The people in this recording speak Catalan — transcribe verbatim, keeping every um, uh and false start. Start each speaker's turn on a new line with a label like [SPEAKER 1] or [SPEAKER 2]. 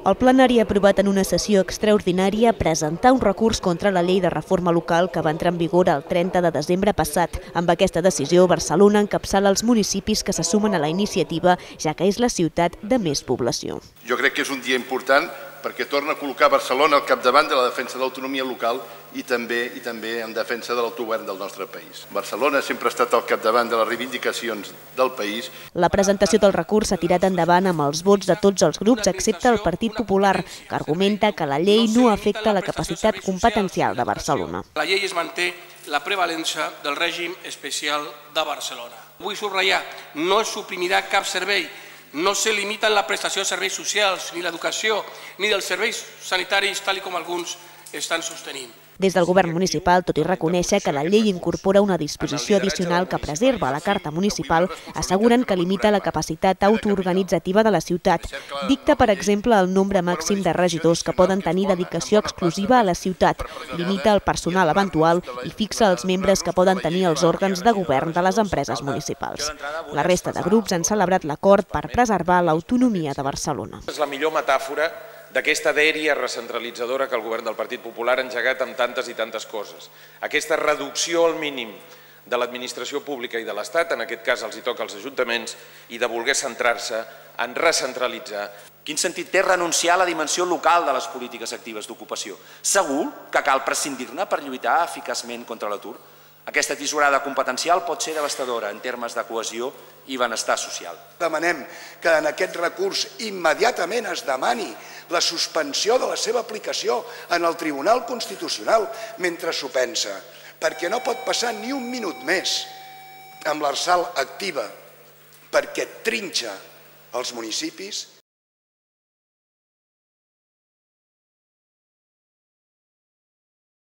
[SPEAKER 1] El plenari ha aprovat en una sessió extraordinària presentar un recurs contra la llei de reforma local que va entrar en vigor el trenta de desembre passat. Amb aquesta decisió, Barcelona encapçala els municipis que se sumen a la iniciativa, ja que és la ciutat de més població.
[SPEAKER 2] Jo crec que és un dia important perquè torna a col·locar Barcelona al capdavant de la defensa de l'autonomia local i també i també en defensa de l'autogovern del nostre país. Barcelona sempre ha estat al capdavant de les reivindicacions del país.
[SPEAKER 1] La presentació del recurs s'ha tirat endavant amb els vots de tots els grups excepte el Partit Popular, que argumenta que la llei no afecta la capacitat competencial de Barcelona.
[SPEAKER 3] La llei es manté la prevalença del règim especial de Barcelona. Vull subratllar, no es suprimirà cap servei, no se limiten la prestació de serveis socials, ni l'educació, ni dels serveis sanitaris, tal com alguns estan sostenint.
[SPEAKER 1] Des del govern municipal, tot i reconèixer que la llei incorpora una disposició addicional que preserva la Carta Municipal, asseguren que limita la capacitat autoorganitzativa de la ciutat. Dicta, per exemple, el nombre màxim de regidors que poden tenir dedicació exclusiva a la ciutat, limita el personal eventual i fixa els membres que poden tenir els òrgans de govern de les empreses municipals. La resta de grups han celebrat l'acord per preservar l'autonomia de Barcelona.
[SPEAKER 4] És la millor metàfora d'aquesta dèria recentralitzadora que el govern del Partit Popular ha engegat amb tantes i tantes coses. Aquesta reducció al mínim de l'administració pública i de l'Estat, en aquest cas els hi toca als ajuntaments, i de voler centrar-se en recentralitzar.
[SPEAKER 5] Quin sentit té renunciar a la dimensió local de les polítiques actives d'ocupació? Segur que cal prescindir-ne per lluitar eficaçment contra l'atur? Aquesta tisorada competencial pot ser devastadora en termes de cohesió i benestar social.
[SPEAKER 6] Demanem que en aquest recurs immediatament es demani la suspensió de la seva aplicació en el Tribunal Constitucional mentre s'ho pensa, perquè no pot passar ni un minut més amb l'Arsal activa, perquè trinxa els municipis